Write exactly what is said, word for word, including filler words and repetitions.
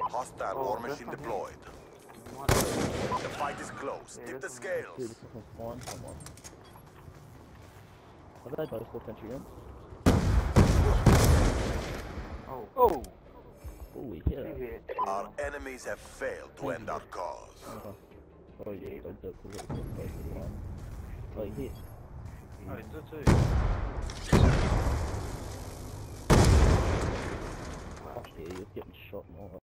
Hostile Oh, war this machine one here. deployed. What? The fight is close. Yeah, Tip the this one. Dude, scales. this doesn't spawn someone. Are they both full country in? Oh. Oh. Holy Two hell. here, two. Our enemies have failed to end our cause. Oh, oh yeah, I don't because it's both of one. Oh, he hit. Oh, it's a two. Oh, yeah, he was getting shot more.